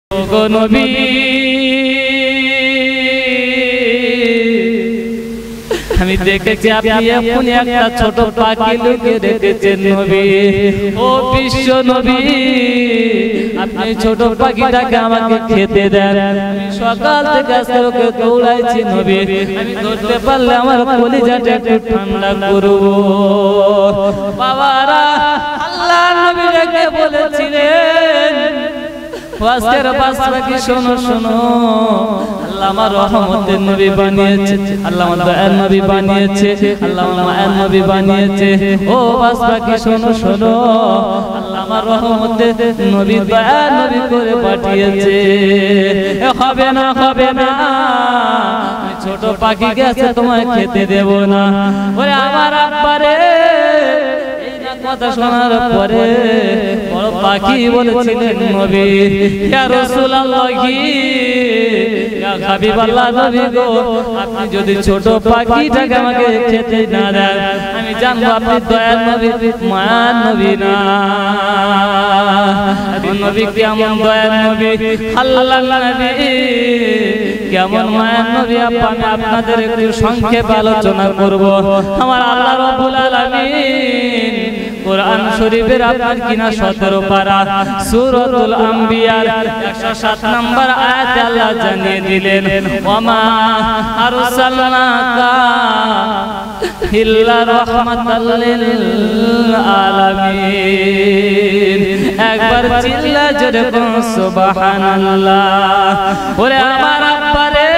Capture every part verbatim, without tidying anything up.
গো নবী আমি দেখেছি আপনি এখনই একটা ছোট পাখি লুকিয়ে রেখেছেন নবী। ও বিশ্ব নবী আপনি ছোট পাখিটাকে আমাকে খেতে দেন। আমি সকাল থেকে আজকে ওকে দৌড়াইছি নবী, আমি ধরতে পারলে আমার কলিজাটা একটু ঠান্ডা করব। বাবারা আল্লাহ নবী রেখে বলেছিলেন আজকের বাচ্চাকে শোনো শোনো, আল্লাহ আমার রহমতের নবী বানিয়েছে, আল্লাহ আমার দয়ার নবী বানিয়েছে, আল্লাহ আমার মায়ের নবী বানিয়েছে। ও বাচ্চাকে শোনো শোনো, আল্লাহ আমার রহমতের নবী দয়ার নবী করে পাঠিয়েছে। হবে না হবে না, ছোট পাখি গেছে তোমায় খেতে দেব না। ওরে আমার আব্বারে কথা শোনার পরে বড় পাখি বলেছিলেন নবী ইয়া রাসূলুল্লাহি ইয়া হাবিবাল্লাহ নবী গো, আপনি যদি ছোট পাখিটাকে আমাকে খেতে না দেন আমি জানবো আপনি দয়ার নবী মায়ার নবী না। নবী কেমন দয়ার নবী, আল্লাহর নবী কেমন মায়ার নবী, আমি আপনাদের একটু সংক্ষেপে আলোচনা করব। আমার আল্লাহ রাব্বুল আলামিন কুরআন শরীফের আপনার কিনা সতেরো পারা সূরাতুল আম্বিয়ার একশো সাত নম্বর আয়াতে আল্লাহ জানিয়ে দিলেন ওয়ামা আরসালনাকা ইল্লা রাহমাতাল লিল আলামিন। একবার চিল্লা জোরে বল সুবহানাল্লাহ। ওরে আমার আব্বারে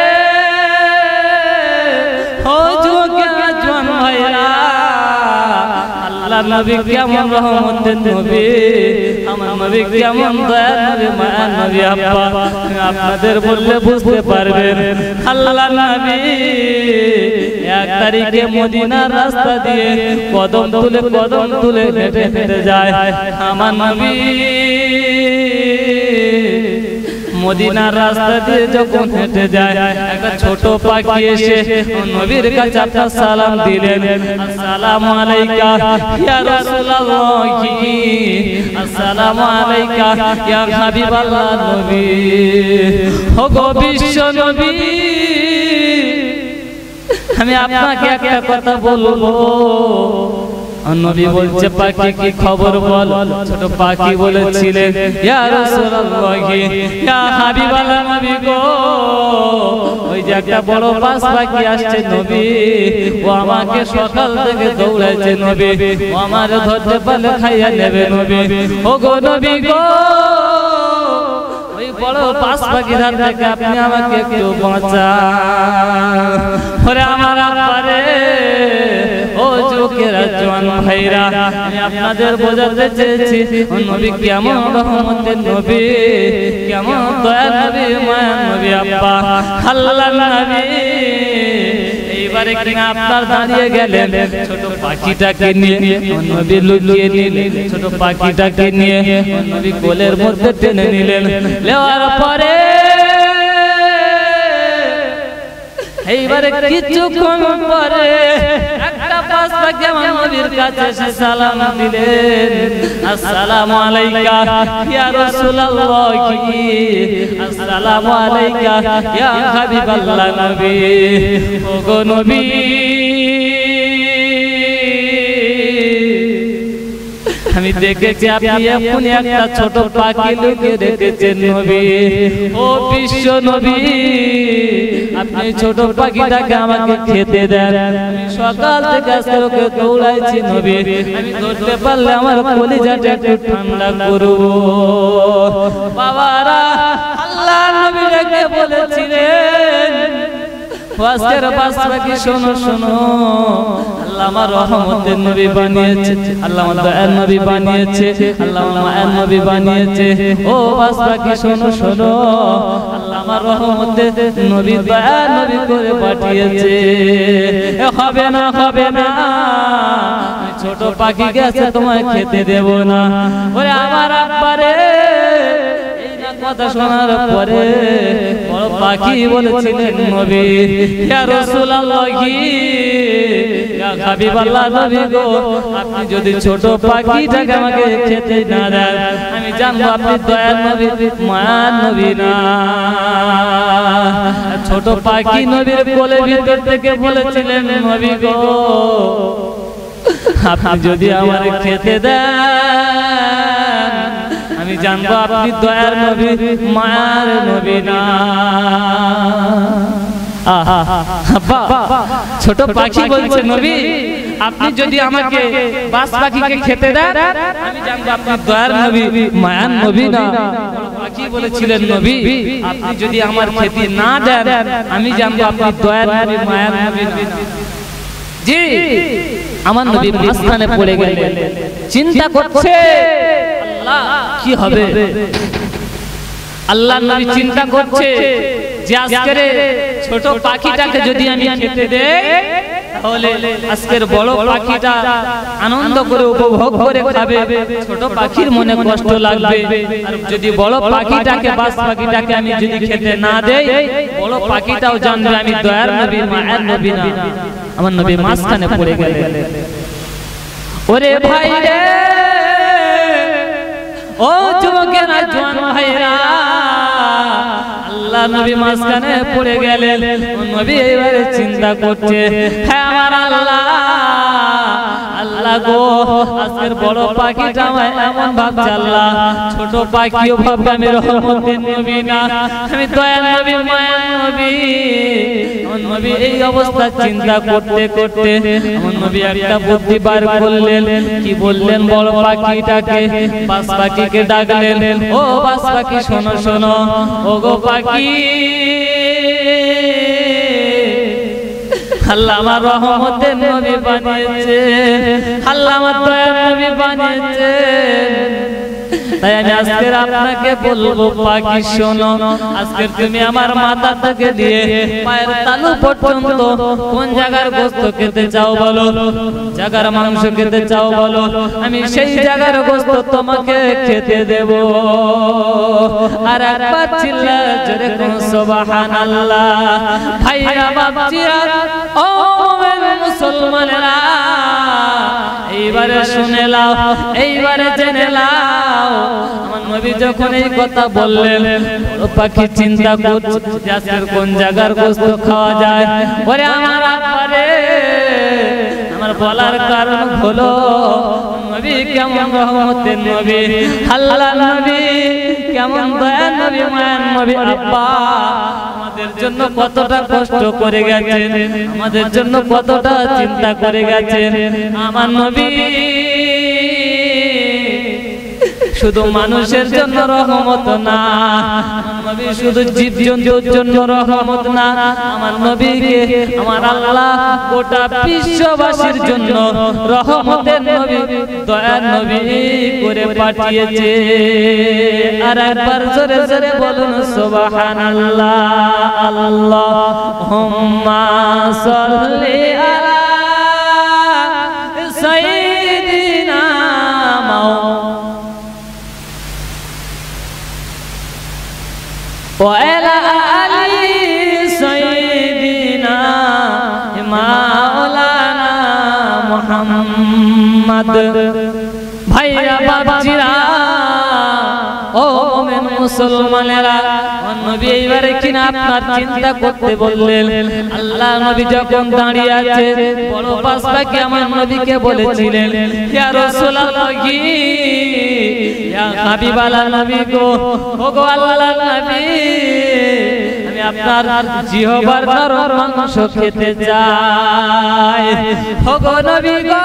ও যুবক জওয়ান ভাইরা, আল্লাহর নবী কেমন রহমতের নবী, আমার নবী কেমন দয়ার নবী মায়ার নবী। আব্বা আপনাদের বললে বুঝতে পারবেন। আল্লাহর নবী এক তারিখে মদিনার রাস্তা দিয়ে কদম তুলে কদম তুলে হেঁটে হেঁটে যায়। আমার নবী মদিনার রাস্তা দিয়ে যখন হেঁটে যায় একটা ছোট পাখি এসে নবীর কাছে একটা সালাম দিলেন, আসসালামু আলাইকা ইয়া রাসূলুল্লাহি, আসসালামু আলাইকা ইয়া হাবিবাল্লাহ নবী। ও গো বিশ্ব নবী আমি আপনাকে একটা কথা বলবো। নবী বলছে পাখি কি খবর বল। ছোট পাখি বলেছিলেন ইয়া রাসূলুল্লাহি ইয়া হাবিবাল্লাহ নবী গো, ওই যে একটা বড় বাস পাখি আসছে নবী, ও আমাকে সকাল থেকে দৌড়াইছে নবী, ও আমার ধরতে পারলে খাইয়া নেবে নবী। ও গো নবী গো, ওই বড় বাস পাখির হাত থেকে আপনি আমাকে একটু বাঁচান। ওরে আমার আব্বারে ও যুবকেরা জওয়ান ভাইরা, আমি আপনাদের বোঝাতে চেয়েছি নবী কেমন রহমতের নবী, কেমন দয়ার নবী মায়ার নবী। আব্বা আল্লাহর নবী এইবারে কিনা আপনার দাঁড়িয়ে গেলেন ছোট পাখিটাকে নিয়ে, নবী লুকিয়ে নিলেন ছোট পাখিটাকে নিয়ে, নবী কোলের মধ্যে টেনে নিলেন। নেওয়ার পরে এইবারে কিছুক্ষণ পরে একটা বাস পাখি আমার নবীর কাছে এসে সালাম দিলেন, আসসালামু আলাইকা ইয়া রাসূলুল্লাহি, আসসালামু আলাইকা ইয়া হাবিবাল্লাহ নবী। ও গো নবী আমি দেখেছি আপনি এখনই একটা ছোট পাখি লুকিয়ে রেখেছেন নবী। ও বিশ্ব নবী আপনি ছোট পাখিটাকে আমাকে খেতে দেন। আমি সকাল থেকে আজকে ওকে দৌড়াইছি নবী, আমি ধরতে পারলে আমার কলিজাটা একটু ঠান্ডা করব। বাবারা আল্লাহ নবী রেখে বলেছিলেন আজকের বাচ্চাকে শোনো শোনো, আল্লাহ আমার রহমতের নবী বানিয়েছে, আল্লাহ আমার দয়ার নবী বানিয়েছে, আল্লাহ আমার মায়ের নবী বানিয়েছে। ও বাচ্চাকে শোনো শোনো, আল্লাহ আমার রহমতের নবী দয়ার নবী করে পাঠিয়েছে। হবে না হবে না, ছোট পাখি গেছে তোমায় খেতে দেব না। ওরে আমার আব্বারে কথা শোনার পরে বড় পাখি বলেছিলেন নবী ইয়া রাসূলুল্লাহি ইয়া হাবিবাল্লাহ নবী গো আপনি যদি ছোট পাখিটাকে আমাকে খেতে না দেন আমি জানবো আপনি দয়ার নবী মায়ার নবী না। ছোট পাখি নবীর কোলের ভিতর থেকে বলেছিলেন নবী গো আপনি যদি আমার খেতে দেন আমি জানবো আপনি দয়ার নবী মায়ার নবী না। ছোট পাখি বলছে নবী আপনি যদি আমাকে বাস পাখিকে খেতে দেন আমি জানবো আপনি দয়ার নবী মায়ার নবী না। পাখি বলেছিলেন নবী আপনি যদি আমার খেতে না দেন আমি জানবো আপনি দয়ার নবী মায়ার নবী না। জি আমার নবী মাঝখানে পড়ে গেলেন, চিন্তা করছে আল্লাহ কি হবে। আল্লাহ নবী চিন্তা করছে যে আজকের ছোট পাখিটাকে যদি আমি খেতে দেই তাহলে আজকের বড় পাখিটা আনন্দ করে উপভোগ করে খাবে, ছোট পাখির মনে কষ্ট লাগবে। আর যদি বড় পাখিটাকে বাস পাখিটাকে আমি যদি খেতে না দেই বড় পাখিটাও জানবে আমি দয়ার নবী মায়ার নবী না। আমার নবী মাঝখানে পড়ে গেলেন। ওরে ভাই রে ও যুবকেরা জওয়ান ভাইরা আল্লাহ নবী মাঝখানে পড়ে গেলেন। নবী এবারে চিন্তা করছে হ্যাঁ আমার আল্লাহ আল্লাহ গো আজকের বড় পাখিটা আমায় এমন ভাবছে আল্লাহ ছোট পাখিও ভাববে আমি রহমতের নবী না আমি দয়ার নবী মায়ার নবী। আমার নবী এই অবস্থা চিন্তা করতে করতে আমার নবী একটা বুদ্ধি বার করলেন। কি বললেন বড় পাখিটাকে বাস পাখিকে ডাকলেন ও বাস পাখি শোনো শোনো ও গো পাখি আল্লাহ আমার রহমতের নবী বানিয়েছে, আল্লাহ আমার দয়ার নবী বানিয়েছে। তাই আমি আজকে আপনাকে বলবো পাখি শোনো আজকে তুমি আমার মাথা থেকে দিয়ে পায়ের তালু পর্যন্ত কোন জায়গার গোশত খেতে চাও বলো, জায়গার মাংস খেতে চাও বলো, আমি সেই জায়গার গোশত তোমাকে খেতে দেব। আর একবার চিল্লা জোরে কোন সুবহানাল্লাহ। ভাইরা বাপজিরা ও মুসলমানেরা এইবারে শুনে নাও এইবারে জেনে নাও। আমার নবী যখন এই কথা বললেন বড় পাখি চিন্তা করছে যে আজকের কোন জায়গার গোশত খাওয়া যায়। ওরে আমার আব্বারে আমার বলার কারণ হলো নবী কেমন রহমতের নবী, আল্লাহ নবী কেমন দয়ার নবী মায়ার নবী। আব্বা আমাদের জন্য কতটা কষ্ট করে গেছেন, আমাদের জন্য কতটা চিন্তা করে গেছেন। আমার নবী শুধু মানুষের জন্য রহমত না, আমার নবী শুধু জীবজন্তুর জন্য রহমত না, আমার নবীকে আমার আল্লাহ গোটা বিশ্ববাসীর জন্য রহমতের নবী দয়ার নবী করে পাঠিয়েছে। আর একবার জোরে জোরে বলুন সুবহানাল্লাহ। আল্লাহুম্মা সাল্লি আলা সাইয়্যিদিনা وعلى آل سيدنا مولانا محمد। ভাইরা বাপজিরা ও মুমিন মুসলমানেরা নবী এইবারে কিনা আপনার চিন্তা করতে বললেন। আল্লাহ নবী যখন দাঁড়িয়ে আছে বড় বাস পাখি আমার নবীকে বলেছিলেন ইয়া রাসূলুল্লাহি ইয়া হাবিবাল্লাহ নবী গো ও গো আল্লাহর নবী আমি আপনার জিহ্বার নরম মাংস খেতে চাই। ও গো নবী গো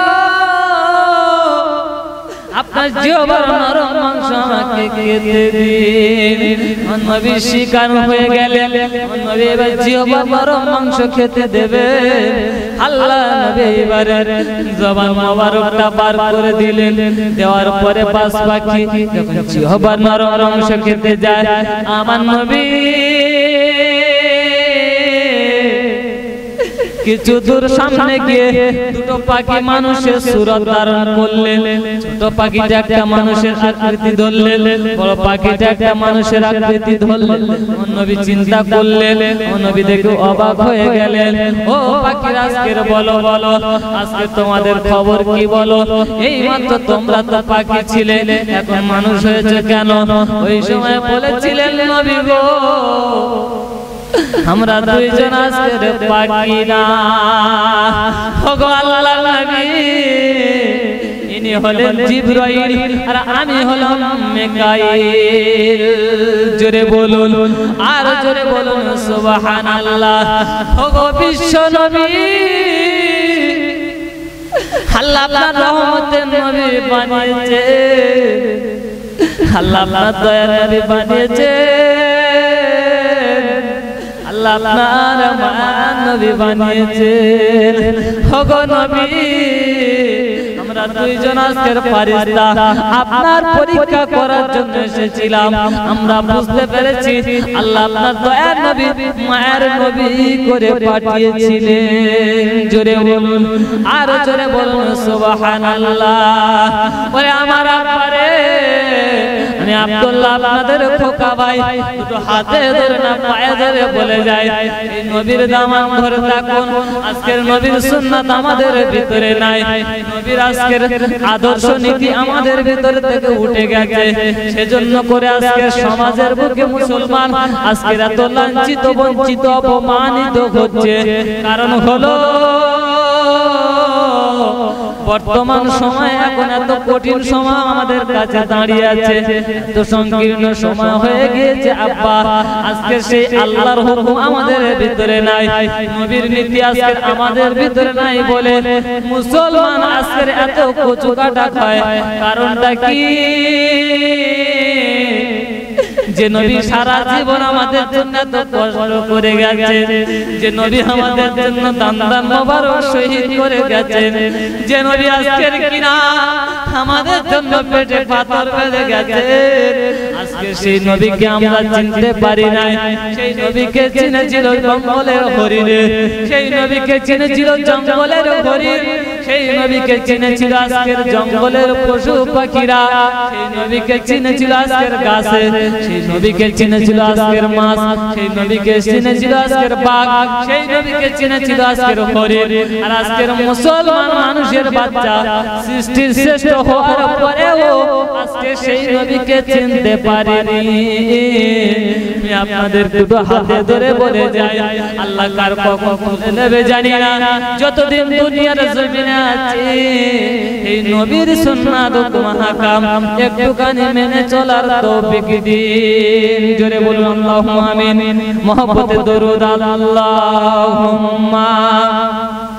আপনার জিহ্বার নরম মাংস আমাকে খেতে দিন। নবী শিকার হয়ে গেলেন, নবী এবার জিহ্বার নরম মাংস খেতে দেবে। আল্লাহ নবী এবার জবান মোবারকটা বার করে দিলেন, দেওয়ার পরে বাস পাখি যখন জিহ্বার নরম মাংস খেতে যায় আমার নবী কিছু দূর সামনে গিয়ে দুটো পাখি মানুষের সূরত ধারণ করলেন। ছোট পাখিটা একটা মানুষের আকৃতি ধরলেন, বড় পাখিটা একটা মানুষের আকৃতি ধরলেন। নবী চিন্তা করলেন, নবী দেখে অবাক হয়ে গেলেন। ও পাখিরা আজকের বলো বলো আজকে তোমাদের খবর কি বলো? এই মাত্র তোমরা তো পাখি ছিলে, এখন মানুষ হয়েছে কেন? ওই সময় বলেছিলেন নবী গো আমরা দুইজন আজকের পাখি না, ওগো আল্লাহর নবী ইনি হলেন জিবরাইল আর আমি হলাম মিকাইল। জোরে বলুন আর জোরে বলুন সুবহানাল্লাহ। ওগো বিশ্ব নবী আল্লাহ আপনার রহমতের নবী বানিয়েছে, আল্লাহ আপনার দয়ার নবী বানিয়েছে, আল্লাহ আপনার মায়ার নবী বানিয়েছেন। ওগো নবী আমরা দুইজন আজকের ফেরেশতা আপনার পরীক্ষা করার জন্য এসেছিলাম। আমরা বুঝতে পেরেছি আল্লাহ আপনার দয়ার নবী মায়ের নবী করে পাঠিয়েছিলেন। জোরে বলুন আর জোরে বলুন সুবহানাল্লাহ। ওরে আমার আব্বারে আমি আব্দুল্লাহ আপনাদের খোকা ভাই দুটো হাতে ধরে না পায়ে ধরে বলে যায় এই নবীর দামান ধরে থাকুন। আজকের নবীর সুন্নাত আমাদের ভিতরে নাই, নবীর আজকের আদর্শ নীতি আমাদের ভিতর থেকে উঠে গেছে। সেজন্য করে আজকের সমাজের বুকে মুসলমান আজকের এত লাঞ্ছিত বঞ্চিত অপমানিত হচ্ছে। কারণ হলো বর্তমান সময় এখন এত কঠিন সময় আমাদের কাছে দাঁড়িয়ে আছে, এত সংকীর্ণ সময় হয়ে গিয়েছে আব্বা। আজকে সেই আল্লাহর হুকুম আমাদের ভিতরে নাই, নবীর নীতি আজকে আমাদের ভিতরে নাই বলে মুসলমান আজকের এত কচু কাটা খায়। কারণটা কি? যে নবী সারা জীবন আমাদের জন্য এত কষ্ট করে গেছে, যে নবী আমাদের জন্য দান দান মোবারক শহীদ করে গেছেন, যে নবী আজকের কিনা আমাদের জন্য পেটে পাথর বেঁধে গেছে, আজকে সেই নবীকে আমরা চিনতে পারি নাই। সেই নবীকে চিনেছিল জঙ্গলের হরিণে, সেই নবীকে চিনেছিল জঙ্গলের হরিণ, সেই নবীকে চিনেছিল আজকের জঙ্গলের পশু পাখিরা, সেই নবীকে চিনেছিল আজকের গাছে, সেই নবীকে চিনেছিল আজকের মাছ, সেই নবীকে চিনেছিল আজকের বাঘ, সেই নবীকে চিনেছিল আজকের হরিণ। আর আজকের মুসলমান মানুষের বাচ্চা সৃষ্টির শ্রেষ্ঠ হওয়ার পরেও আজকে সেই নবীকে চিনতে পারেনি। আমি আপনাদের দুটো হাতে ধরে বলে যাই আল্লাহ কার কখন খুলে নেবে জানি না। যতদিন দুনিয়ার জমিনে আছি এই নবীর সুন্নাত হুকুম হাকাম একটুখানি মেনে চলার তৌফিক দিন। জোরে বলুন আল্লাহুম্মা আমিন। মহব্বতে দরুদ আল্লাহুম্মা